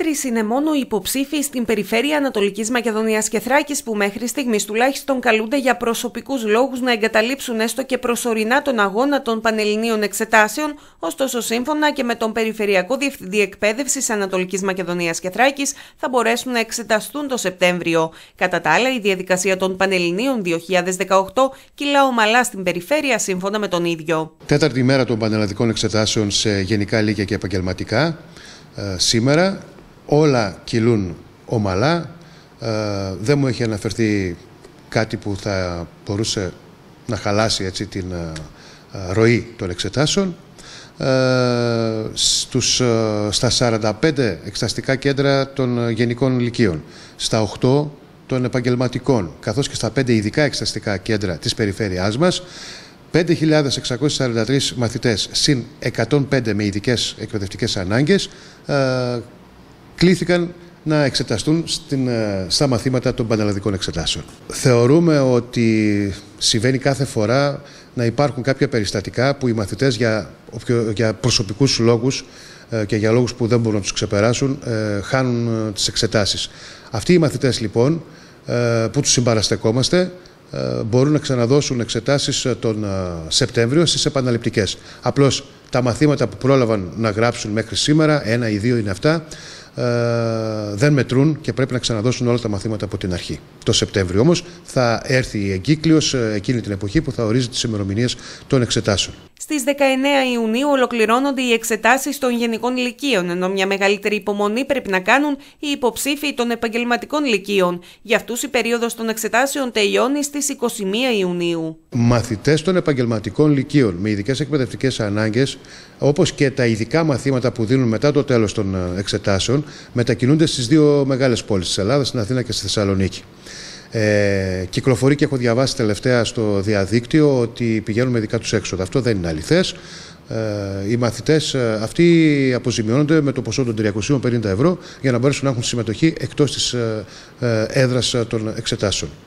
είναι μόνο οι υποψήφοι στην περιφέρεια Ανατολικής Μακεδονίας και Θράκης που μέχρι στιγμής τουλάχιστον καλούνται για προσωπικούς λόγους να εγκαταλείψουν έστω και προσωρινά τον αγώνα των Πανελληνίων Εξετάσεων, ωστόσο σύμφωνα και με τον Περιφερειακό Διευθυντή Εκπαίδευσης Ανατολικής Μακεδονίας και Θράκης θα μπορέσουν να εξεταστούν το Σεπτέμβριο. Κατά τα άλλα, η διαδικασία των Πανελληνίων 2018 κυλά ομαλά στην περιφέρεια σύμφωνα με τον ίδιο. Τέταρτη ημέρα των Πανελλαδικών Εξετάσεων σε γενικά λύκεια και επαγγελματικά. Σήμερα όλα κυλούν ομαλά, δεν μου έχει αναφερθεί κάτι που θα μπορούσε να χαλάσει έτσι την ροή των εξετάσεων. Στα 45 εξεταστικά κέντρα των γενικών λυκείων, στα 8 των επαγγελματικών, καθώς και στα 5 ειδικά εξεταστικά κέντρα της περιφέρειάς μας, 5.643 μαθητές συν 105 με ειδικές εκπαιδευτικές ανάγκες κλήθηκαν να εξεταστούν στα μαθήματα των Πανελλαδικών Εξετάσεων. Θεωρούμε ότι συμβαίνει κάθε φορά να υπάρχουν κάποια περιστατικά που οι μαθητές για προσωπικούς λόγους και για λόγους που δεν μπορούν να τους ξεπεράσουν χάνουν τις εξετάσεις. Αυτοί οι μαθητές λοιπόν που τους συμπαραστεκόμαστε μπορούν να ξαναδώσουν εξετάσεις τον Σεπτέμβριο στις επαναληπτικές. Απλώς τα μαθήματα που πρόλαβαν να γράψουν μέχρι σήμερα, 1 ή 2 είναι αυτά, δεν μετρούν και πρέπει να ξαναδώσουν όλα τα μαθήματα από την αρχή. Το Σεπτέμβριο όμως θα έρθει η εγκύκλειος εκείνη την εποχή που θα ορίζει τις ημερομηνίες των εξετάσεων. Στις 19 Ιουνίου ολοκληρώνονται οι εξετάσεις των γενικών λυκείων, ενώ μια μεγαλύτερη υπομονή πρέπει να κάνουν οι υποψήφοι των επαγγελματικών λυκείων. Για αυτούς η περίοδος των εξετάσεων τελειώνει στις 21 Ιουνίου. Μαθητές των επαγγελματικών λυκείων με ειδικές εκπαιδευτικές ανάγκες, όπως και τα ειδικά μαθήματα που δίνουν μετά το τέλος των εξετάσεων, μετακινούνται στις δύο μεγάλες πόλεις της Ελλάδας, στην Αθήνα και στη Θεσσαλονίκη. Κυκλοφορεί και έχω διαβάσει τελευταία στο διαδίκτυο ότι πηγαίνουν με δικά τους έξοδα. Αυτό δεν είναι αληθές. Οι μαθητές αυτοί αποζημιώνονται με το ποσό των 350 ευρώ για να μπορέσουν να έχουν συμμετοχή εκτός της έδρας των εξετάσεων.